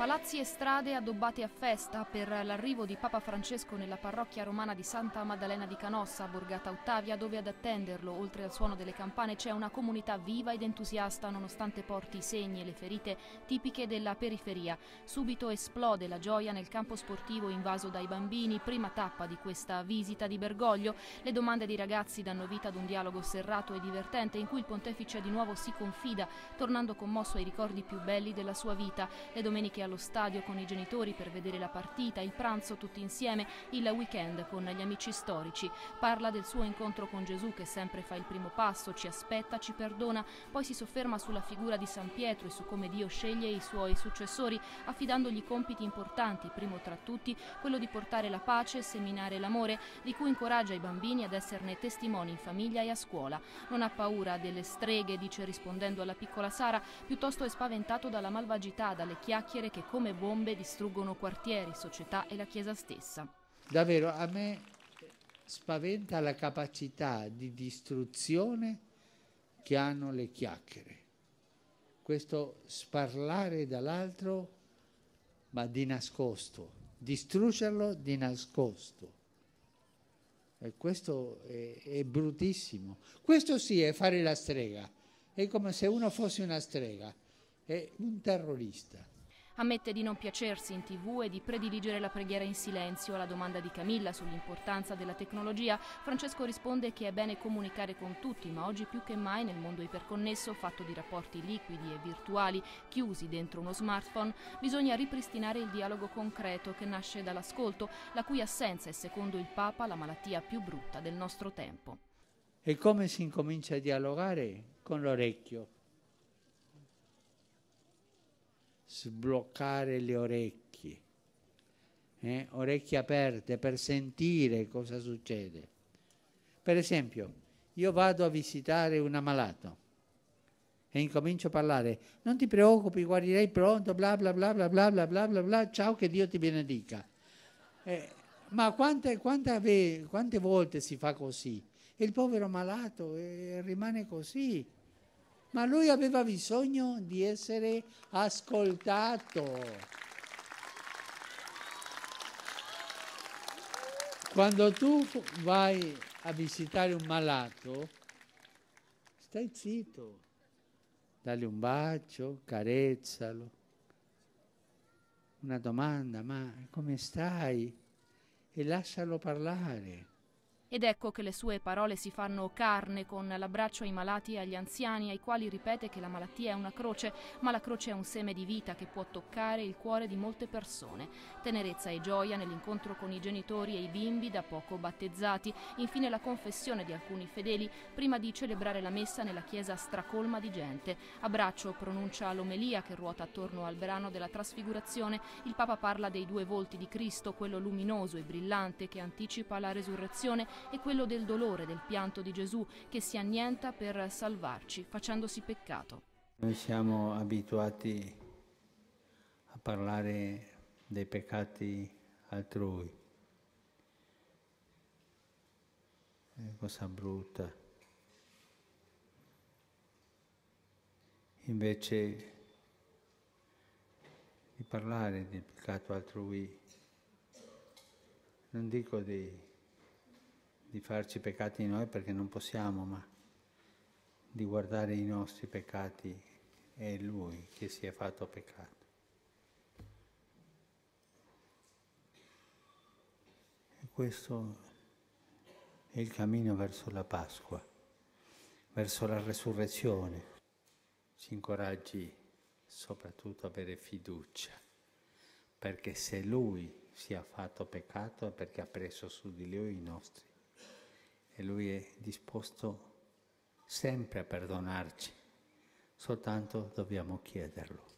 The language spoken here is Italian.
Palazzi e strade addobbate a festa per l'arrivo di Papa Francesco nella parrocchia romana di Santa Maddalena di Canossa, a Borgata Ottavia, dove ad attenderlo, oltre al suono delle campane, c'è una comunità viva ed entusiasta, nonostante porti i segni e le ferite tipiche della periferia. Subito esplode la gioia nel campo sportivo invaso dai bambini, prima tappa di questa visita di Bergoglio. Le domande dei ragazzi danno vita ad un dialogo serrato e divertente in cui il pontefice di nuovo si confida, tornando commosso ai ricordi più belli della sua vita. Le domeniche allo stadio con i genitori per vedere la partita, il pranzo tutti insieme, il weekend con gli amici storici. Parla del suo incontro con Gesù che sempre fa il primo passo, ci aspetta, ci perdona, poi si sofferma sulla figura di San Pietro e su come Dio sceglie i suoi successori, affidandogli compiti importanti, primo tra tutti quello di portare la pace e seminare l'amore, di cui incoraggia i bambini ad esserne testimoni in famiglia e a scuola. Non ha paura delle streghe, dice rispondendo alla piccola Sara, piuttosto è spaventato dalla malvagità, dalle chiacchiere che come bombe distruggono quartieri, società e la Chiesa stessa. Davvero a me spaventa la capacità di distruzione che hanno le chiacchiere. Questo sparlare dall'altro, ma di nascosto, distruggerlo di nascosto. E questo è bruttissimo. Questo sì è fare la strega. È come se uno fosse una strega, è un terrorista. Ammette di non piacersi in TV e di prediligere la preghiera in silenzio. Alla domanda di Camilla sull'importanza della tecnologia, Francesco risponde che è bene comunicare con tutti, ma oggi più che mai nel mondo iperconnesso, fatto di rapporti liquidi e virtuali, chiusi dentro uno smartphone, bisogna ripristinare il dialogo concreto che nasce dall'ascolto, la cui assenza è, secondo il Papa, la malattia più brutta del nostro tempo. E come si incomincia a dialogare? Con l'orecchio. Sbloccare le orecchie, orecchie aperte per sentire cosa succede. Per esempio, io vado a visitare un ammalato e incomincio a parlare, non ti preoccupi, guarirai pronto, bla bla bla bla bla bla bla bla bla, ciao, che Dio ti benedica. Ma quante volte si fa così? E il povero malato rimane così. Ma lui aveva bisogno di essere ascoltato. Quando tu vai a visitare un malato, stai zitto, dagli un bacio, carezzalo, una domanda, ma come stai? E lascialo parlare. Ed ecco che le sue parole si fanno carne con l'abbraccio ai malati e agli anziani, ai quali ripete che la malattia è una croce, ma la croce è un seme di vita che può toccare il cuore di molte persone. Tenerezza e gioia nell'incontro con i genitori e i bimbi da poco battezzati, infine la confessione di alcuni fedeli prima di celebrare la messa nella chiesa stracolma di gente. A braccio pronuncia l'omelia che ruota attorno al brano della Trasfigurazione. Il Papa parla dei due volti di Cristo, quello luminoso e brillante che anticipa la resurrezione e quello del dolore, del pianto di Gesù che si annienta per salvarci, facendosi peccato. Noi siamo abituati a parlare dei peccati altrui. È una cosa brutta. Invece di parlare del peccato altrui, non dico di farci peccati noi perché non possiamo, ma di guardare i nostri peccati e Lui che si è fatto peccato. E questo è il cammino verso la Pasqua, verso la resurrezione. Ci incoraggi soprattutto a avere fiducia, perché se Lui si è fatto peccato è perché ha preso su di Lui i nostri. E Lui è disposto sempre a perdonarci, soltanto dobbiamo chiederlo.